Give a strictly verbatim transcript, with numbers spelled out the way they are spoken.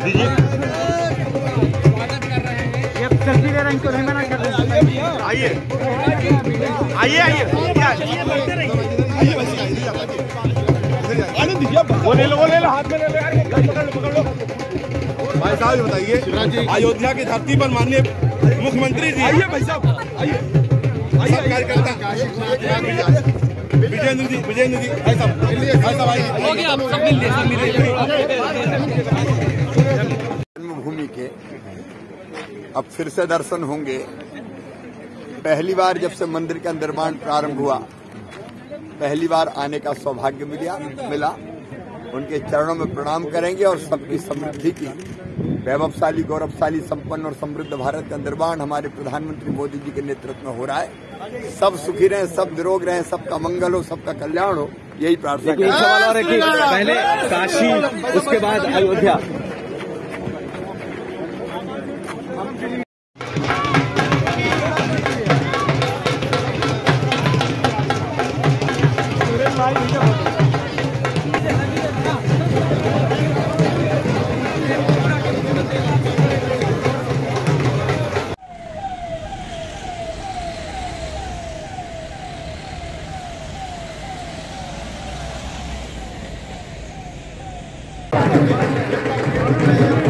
ये सेल्फी ले रहे हैं, इनको नहीं मना कर रहे। आइए आइए आइए वो ले लो वो ले लो हाथ में ले लो यार, पकड़ लो पकड़ लो। भाई साहब बताइए, अयोध्या की धरती पर माननीय मुख्यमंत्री जी, आइए भाई साहब आइए आइए कार्यकर्ता विजेंद्र जी, विजेंद्र जी भाई साहब भाई साहब आइए, हो गया आप सब मिल लिए सब मिल लिए। जन्मभूमि के अब फिर से दर्शन होंगे। पहली बार जब से मंदिर का निर्माण प्रारंभ हुआ, पहली बार आने का सौभाग्य मिला मिला उनके चरणों में प्रणाम करेंगे और सबकी समृद्धि की वैभवशाली, गौरवशाली, संपन्न और समृद्ध भारत का निर्माण हमारे प्रधानमंत्री मोदी जी के नेतृत्व में हो रहा है। सब सुखी रहें, सब निरोग रहें, सबका मंगल हो, सबका कल्याण हो, यही प्रार्थना एक सवाल और है कि पहले काशी, उसके बाद अयोध्या। है।